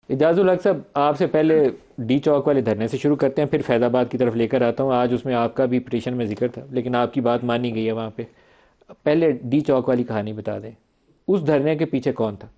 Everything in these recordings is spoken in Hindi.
इजाजुल हक साहब, आपसे पहले डी चौक वाले धरने से शुरू करते हैं, फिर फैज़ाबाद की तरफ लेकर आता हूँ। आज उसमें आपका भी पिटीशन में जिक्र था, लेकिन आपकी बात मानी गई है वहाँ पे। पहले डी चौक वाली कहानी बता दें, उस धरने के पीछे कौन था?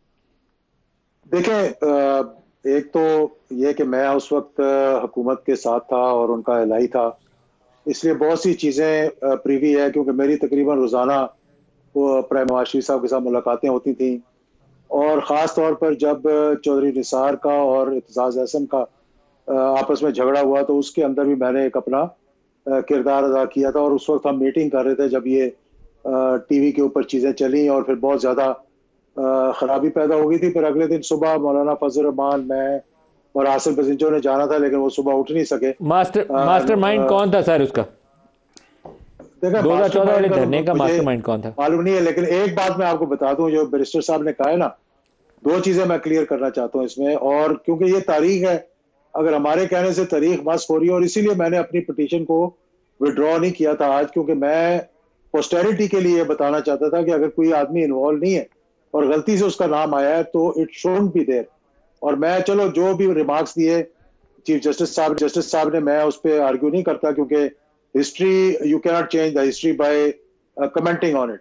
देखें, एक तो ये कि मैं उस वक्त हुकूमत के साथ था और उनका एलाई था, इसलिए बहुत सी चीज़ें प्रीवी है, क्योंकि मेरी तकरीबन रोज़ाना वो प्राइम नवाज शरीफ साहब के साथ मुलाकातें होती थी। और ख़ास तौर पर जब चौधरी निसार का और एतजाज़ अहसन का आपस में झगड़ा हुआ, तो उसके अंदर भी मैंने एक अपना किरदार अदा किया था। और उस वक्त हम मीटिंग कर रहे थे जब ये टीवी के ऊपर चीज़ें चली, और फिर बहुत ज़्यादा खराबी पैदा हो गई थी। फिर अगले दिन सुबह मौलाना फजल रहमान, मैं और आसिफ बजिंजो ने जाना था, लेकिन वो सुबह उठ नहीं सके। मास्टर माइंड कौन था सर उसका? देखा, मास्टर 2014 वाले माइंड का तो धरने का मुझे मास्टर माइंड कौन था? मालूम नहीं है, लेकिन एक बात मैं आपको बता दूं, जो बैरिस्टर साहब ने कहा है ना, दो चीजें मैं क्लियर करना चाहता हूं इसमें। और क्योंकि ये तारीख है, अगर हमारे कहने से तारीख मस्क हो रही है, और इसीलिए मैंने अपनी पिटीशन को विड्रॉ नहीं किया था आज, क्योंकि मैं पोस्टेरिटी के लिए बताना चाहता था कि अगर कोई आदमी इन्वॉल्व नहीं है और गलती से उसका नाम आया है, तो इट शुडंट बी देयर। और मैं, चलो, जो भी रिमार्क्स दिए चीफ जस्टिस साहब ने, मैं उस पर आर्ग्यू नहीं करता, क्योंकि history, you cannot change the history by commenting on it.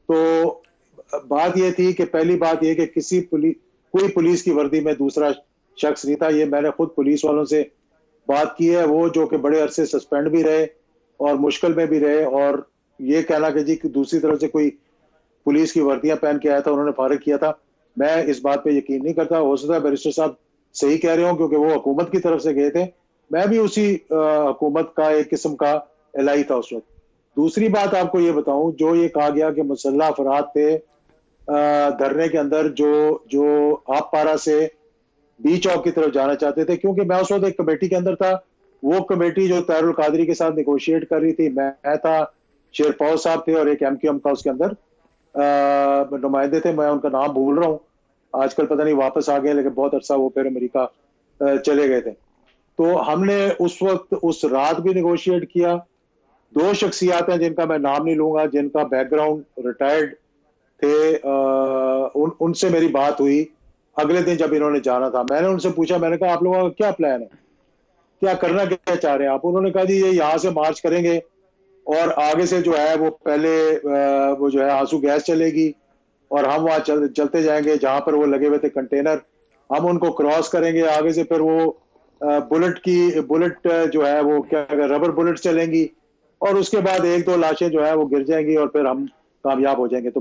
तो बात यह थी कि पहली बात यह कि कोई पुलिस की वर्दी में दूसरा शख्स नहीं था। ये मैंने खुद पुलिस वालों से बात की है, वो जो कि बड़े अरसे सस्पेंड भी रहे और मुश्किल में भी रहे। और ये कहना कि जी कि दूसरी तरफ से कोई पुलिस की वर्दियां पहन के आया था, उन्होंने फारिग किया था, मैं इस बात पे यकीन नहीं करता। हो सकता है बैरिस्टर साहब सही कह रहे हो, क्योंकि वो हुकूमत की तरफ से गए थे। मैं भी उसी हुकूमत का एक किस्म का एलाई था उस वक्त। दूसरी बात आपको ये बताऊं, जो ये कहा गया कि मुसल्लह अफराद थे धरने के अंदर, जो जो आप पारा से बी चौक की तरफ जाना चाहते थे, क्योंकि मैं उस वक्त एक कमेटी के अंदर था। वो कमेटी जो तारुल कादरी के साथ निगोशिएट कर रही थी, मैं था, शेरफौज साहब थे, और एक एमक्यूएम का उसके अंदर नुमाइंदे थे। मैं उनका नाम भूल रहा हूँ आजकल, पता नहीं वापस आ गए, लेकिन बहुत अरसा वो फिर अमेरिका चले गए थे। तो हमने उस वक्त उस रात भी निगोशिएट किया। दो शख्सियात हैं जिनका मैं नाम नहीं लूंगा, जिनका बैकग्राउंड रिटायर्ड थे, उनसे मेरी बात हुई अगले दिन जब इन्होंने जाना था। मैंने उनसे पूछा, मैंने कहा आप लोगों का क्या प्लान है, क्या करना क्या चाह रहे हैं आप? उन्होंने कहा जी ये यहाँ से मार्च करेंगे, और आगे से जो है वो पहले वो जो है आंसू गैस चलेगी, और हम वहां चलते जाएंगे जहां पर वो लगे हुए थे कंटेनर, हम उनको क्रॉस करेंगे। आगे से फिर वो बुलेट जो है वो क्या, रबर बुलेट चलेंगी, और उसके बाद एक दो लाशें जो है वो गिर जाएंगी, और फिर हम कामयाब हो जाएंगे। तो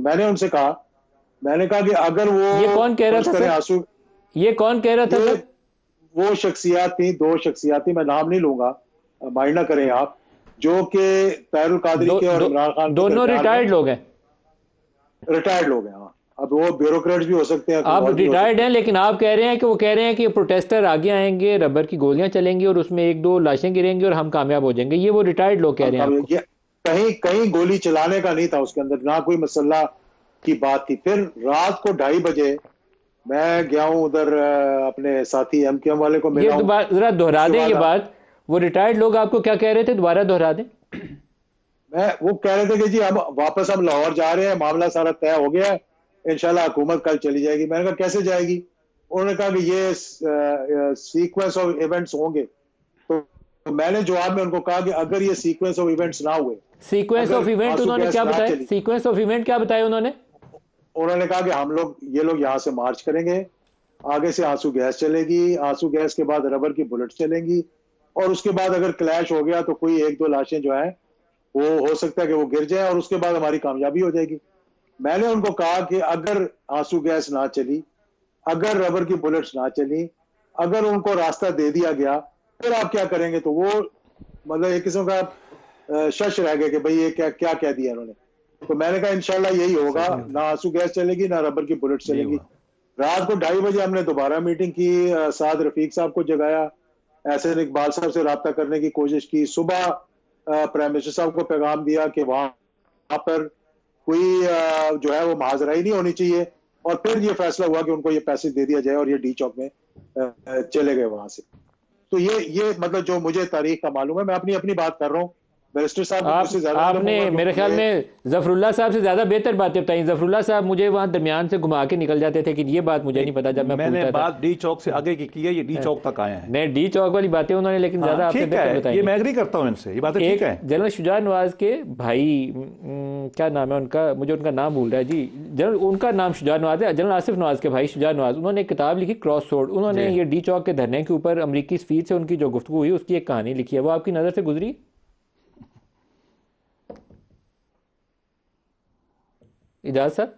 मैंने कहा कि अगर ये वो कौन कह रहा फर्ज था करें सर? आंसू, ये कौन कह रहा था ये सर? वो शख्सियात थी, दो शख्सियात थी, मैं नाम नहीं लूंगा, माइंड ना करें आप, जो कि तारुल कादरी दो, के और दो, इमरान खान के दोनों दरमियान में रिटायर्ड लोग हैं। रिटायर्ड लोग हैं। हाँ, अब वो ब्यूरोक्रेट्स भी हो सकते हैं, कोई आप और भी हो रिटायर्ड सकते हैं, हैं। लेकिन आप कह रहे हैं कि वो कह रहे हैं कि प्रोटेस्टर आगे आएंगे, रबर की गोलियां चलेंगी और उसमें एक दो लाशें गिरेंगी और हम कामयाब हो जाएंगे। ये वो रिटायर्ड लोग कह हम रहे हैं कब आपको? ये कहीं कहीं गोली चलाने का नहीं था उसके अंदर, ना कोई मसला की बात थी। फिर रात को 2:30 बजे मैं गया हूं उधर, अपने साथी एमकेएम वाले को ये मिला हूं। दोबारा जरा दोहरा उसके दें ये बाद बात। वो रिटायर्ड लोग आपको क्या कह रहे थे? दोबारा दोहरा दें। वो कह रहे थे कि जी हम लाहौर जा रहे हैं, मामला सारा तय हो गया है, इंशाल्लाह हुकूमत कल चली जाएगी। मैंने कहा कैसे जाएगी? उन्होंने कहा कि ये सीक्वेंस ऑफ इवेंट्स होंगे। तो मैंने जवाब में उनको कहा कि अगर ये सीक्वेंस ऑफ इवेंट्स ना हुए, सीक्वेंस ऑफ अगर इवेंट आंसू उन्होंने गैस क्या ना बताया? चली, सीक्वेंस ऑफ इवेंट क्या बताया उन्होंने? उन्होंने कहा कि ये लोग यहां से मार्च करेंगे, आगे से आंसू गैस चलेगी, आंसू गैस के बाद रबर की बुलेट चलेंगी, और उसके बाद अगर क्लैश हो गया तो कोई एक दो लाशें जो है वो हो सकता है कि वो गिर जाए, और उसके बाद हमारी कामयाबी हो जाएगी। मैंने उनको कहा कि अगर आंसू गैस ना चली, अगर रबर की बुलेट्स ना चली, अगर उनको रास्ता दे दिया गया, फिर आप क्या करेंगे? तो वो मतलब एक किस्म का शश रह गए कि भाई ये क्या क्या कह दिया इन्होंने। तो मैंने कहा इंशाल्लाह यही होगा, सही ना आंसू गैस चलेगी ना रबर की बुलेट ये चलेंगी। हुआ। रात को 2:30 बजे हमने दोबारा मीटिंग की, साद रफीक साहब को जगाया, एहसन इकबाल साहब से रब्ता करने की कोशिश की। सुबह प्राइम मिनिस्टर साहब को पैगाम दिया कि वहां पर कोई जो है वो महाजराई नहीं होनी चाहिए, और फिर ये फैसला हुआ कि उनको ये पैसे दे दिया जाए, और ये डी चौक में चले गए वहां से। तो ये मतलब जो मुझे तारीख का मालूम है, मैं अपनी अपनी बात कर रहा हूँ, बैरिस्टर साहब को आप मुझसे ज्यादा इल्म आपने होगा, मेरे क्योंकि ख्याल ये में जफरुल्लाह साहब से ज़्यादा बेहतर बातें बताई। जफरुल्लाह साहब मुझे वहाँ दरमियान से घुमा के निकल जाते थे कि ये बात मुझे नहीं, नहीं पता जब मैं मैंने पूछता था। बात डी चौक से आगे की है, ये डी चौक तक आए हैं। नहीं, डी चौक वाली बातें उन्होंने लेकिन हाँ ज़्यादा आपने ठीक बेहतर है, बताई ये हैं। मैं एग्री करता हूँ इनसे, ये बातें ठीक एक है। जनरल शुजा नवाज के भाई, क्या नाम है उनका, मुझे उनका नाम भूल रहा है जी। जनरल, उनका नाम शुजा नवाज है, जनरल आसिफ नवाज के भाई शुजा नवाज, उन्होंने एक किताब लिखी क्रॉस सोर्ड। उन्होंने जी ये डी चौक के धरने के ऊपर अमरीकी सफीर से उनकी जो गुफ्तगू हुई उसकी एक कहानी लिखी है। वो आपकी नज़र से गुजरी? इजाज साहब?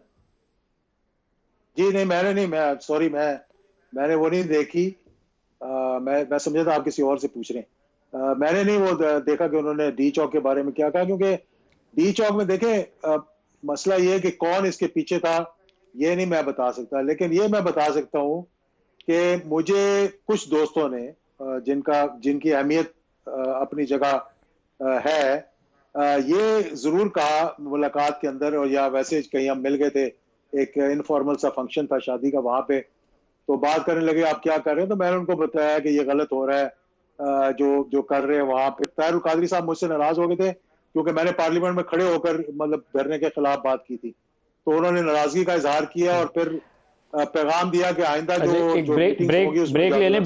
जी नहीं, मैंने नहीं, मैं सॉरी, मैंने वो नहीं देखी। मैं समझा था आप किसी और से पूछ रहे हैं। मैंने नहीं वो देखा कि उन्होंने डी चौक के बारे में क्या कहा, क्योंकि डी चौक में देखें, मसला ये है कि कौन इसके पीछे था ये नहीं मैं बता सकता, लेकिन ये मैं बता सकता हूँ कि मुझे कुछ दोस्तों ने जिनकी अहमियत अपनी जगह है, ये जरूर कहा मुलाकात के अंदर, और या वैसे कहीं हम मिल गए थे, एक इनफॉर्मल सा फंक्शन था शादी का, वहां पे तो बात करने लगे आप क्या कर रहे हैं, तो मैंने उनको बताया कि ये गलत हो रहा है जो जो कर रहे हैं वहां पे। ताहिर कादरी साहब मुझसे नाराज हो गए थे क्योंकि मैंने पार्लियामेंट में खड़े होकर मतलब धरने के खिलाफ बात की थी, तो उन्होंने नाराजगी का इजहार किया और फिर पैगाम दिया कि आइंदा अच्छा, जो एक जो ब्रेक मीटिंग्स ब्रेक होगी उसमें ब्रेक ले लें।